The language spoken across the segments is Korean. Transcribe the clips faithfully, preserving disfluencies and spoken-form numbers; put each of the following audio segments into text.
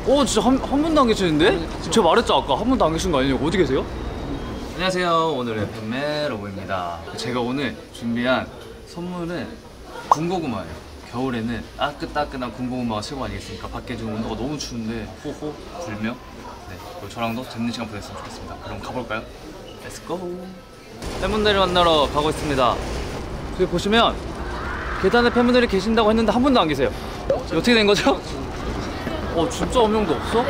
어 진짜 한, 한 분도 안 계시는데? 제가 말했죠 아까 한 분도 안 계신 거 아니냐고. 어디 계세요? 안녕하세요. 오늘의 팬메 로보입니다. 제가 오늘 준비한 선물은 군고구마예요. 겨울에는 따끈따끈한 군고구마가 최고 아니겠습니까? 밖에 지금 온도가 너무 추운데 호호 불며 네, 그리고 저랑도 재밌는 시간 보냈으면 좋겠습니다. 그럼 가볼까요? 렛츠고! 팬분들을 만나러 가고 있습니다. 저기 보시면 계단에 팬분들이 계신다고 했는데 한 분도 안 계세요. 어떻게 된 거죠? 어 진짜 한 명도 없어?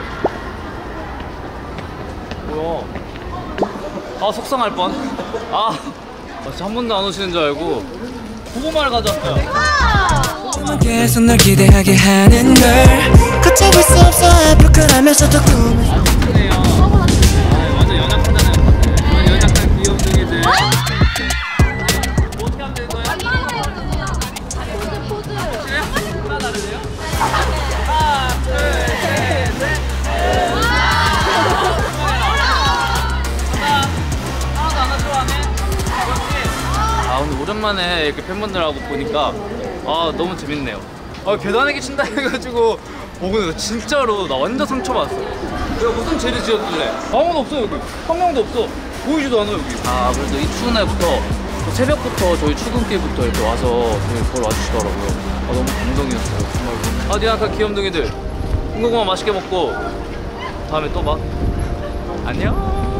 뭐야? 아 속상할 뻔. 아 진짜 한 번도 안 오시는 줄 알고 고구마를 가져왔어요. 계속 널 기대하게 하는 걸 걷잡을 수 없어 부끄러면서도 꿈을 아 좋네요. 아, 완전 연약하잖아요. 완전 연약한 귀염둥이들. 어떻게 하면 되는 거예요? 포즈 포즈 하나 다르네요? 하나 둘셋넷 하나도 안 좋아하네. 아 오늘 오랜만에 이렇게 팬분들하고 보니까 아 너무 재밌네요. 아 계단에 계신다 해가지고 오늘 진짜로 나 완전 상처받았어. 내가 무슨 죄를 지었길래 아무도 없어 여기. 한 명도 없어. 보이지도 않아 여기. 아 그래도 이 추운 날부터 새벽부터 저희 출근길부터 이렇게 와서 저희 보러 와주시더라고요. 아 너무 감동이었어요 정말로. 아 니아카 귀염둥이들 군고구마 맛있게 먹고 다음에 또 봐. 안녕.